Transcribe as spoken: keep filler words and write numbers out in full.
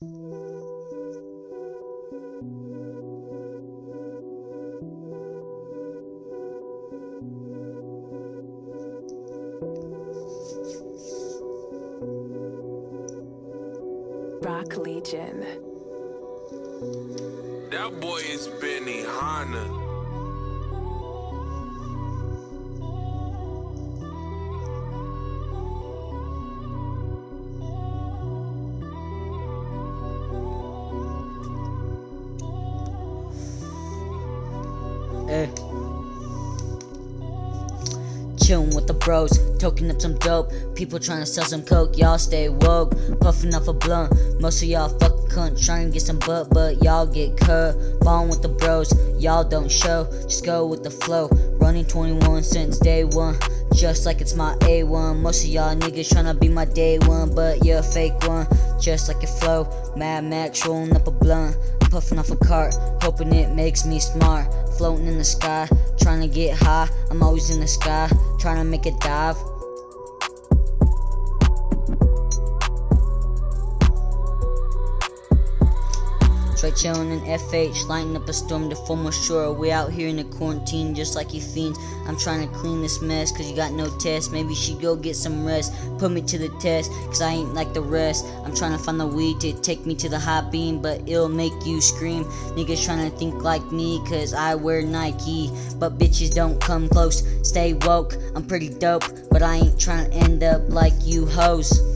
Rock Legion. That boy is Benny Hanna. Hey. Chillin' with the bros, toking up some dope. People trying to sell some coke, y'all stay woke. Puffin' off a blunt, most of y'all fucking cunt. Trying to get some butt, but y'all get cut. Ballin' with the bros, y'all don't show. Just go with the flow. Running twenty-one since day one, just like it's my A one. Most of y'all niggas tryna be my day one, but you're a fake one. Just like your flow, Mad Max rolling up a blunt. I'm puffing off a cart, hoping it makes me smart. Floating in the sky, trying to get high. I'm always in the sky, trying to make a dive. Straight chillin' in F H, lighting up a storm to form ashore. We out here in the quarantine just like you fiends. I'm trying to clean this mess cause you got no test. Maybe she go get some rest, put me to the test cause I ain't like the rest. I'm trying to find the weed to take me to the high beam, but it'll make you scream. Niggas trying to think like me cause I wear Nike, but bitches don't come close. Stay woke, I'm pretty dope, but I ain't trying to end up like you hoes.